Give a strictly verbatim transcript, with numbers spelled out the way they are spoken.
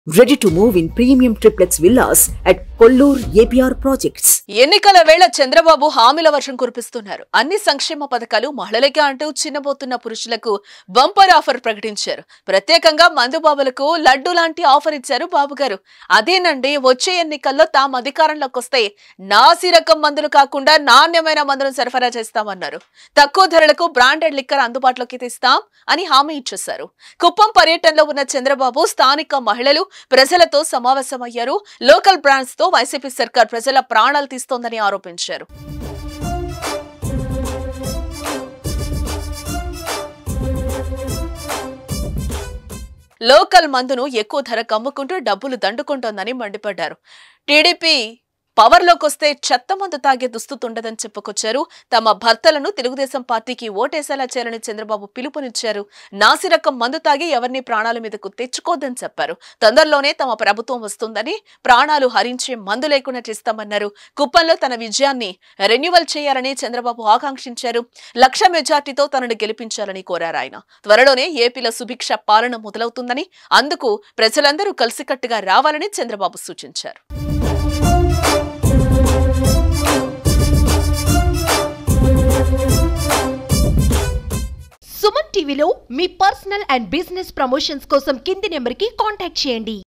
Ready to move in premium triplex villas at Kollur A P R projects. ఎన్నికల వేళ చంద్రబాబు హామీల వర్షం కురిపిస్తున్నారు. అన్ని సంక్షేమ పథకాలు మహిళలకే అంటూ చిన్నబోతున్న పురుషులకు బంపర్ ఆఫర్ ప్రకటించారు. ప్రత్యేకంగా మందుబాబులకు లడ్డు లాంటి ఆఫర్ ఇచ్చారు బాబు గారు. అదేనండి, వచ్చే ఎన్నికల్లో తాము అధికారంలోకి వస్తే నాసి రకం మందులు కాకుండా నాణ్యమైన మందులను సరఫరా చేస్తామన్నారు. తక్కువ ధరలకు బ్రాండెడ్ లిక్కర్ అందుబాటులోకి తెస్తాం అని హామీ ఇచ్చేశారు. కుప్పం పర్యటనలో ఉన్న చంద్రబాబు స్థానిక మహిళలు ప్రజలతో సమావేశమయ్యారు. లోకల్ బ్రాండ్స్ తో వైసీపీ సర్కార్ ప్రజల ప్రాణాలు తీస్తోందని ఆరోపించారు. లోకల్ మందును ఎక్కువ ధరకు అమ్ముకుంటూ డబ్బులు దండుకుంటోందని మండిపడ్డారు. టీడీపీ పవర్ లోకి వస్తే చెత్త మందు తాగే దుస్థితి ఉండదని చెప్పుకొచ్చారు. తమ భర్తలను తెలుగుదేశం పార్టీకి ఓటేసేలా చేయాలని చంద్రబాబు పిలుపునిచ్చారు. నాసిరకం మందు తాగి ఎవరిని ప్రాణాల మీదకు తెచ్చుకోవద్దని చెప్పారు. తొందరలోనే తమ ప్రభుత్వం వస్తుందని, ప్రాణాలు హరించే మందు లేకుండా చేస్తామన్నారు. కుప్పంలో తన విజయాన్ని రెన్యువల్ చేయాలని చంద్రబాబు ఆకాంక్షించారు. లక్ష మెజార్టీతో తనను గెలిపించాలని కోరారు ఆయన. త్వరలోనే ఏపీలో సుభిక్ష పాలన మొదలవుతుందని, అందుకు ప్రజలందరూ కలిసికట్టుగా రావాలని చంద్రబాబు సూచించారు. సుమన్ టీవీలో మీ పర్సనల్ అండ్ బిజినెస్ ప్రమోషన్స్ కోసం కింది నెంబర్కి కాంటాక్ట్ చేయండి.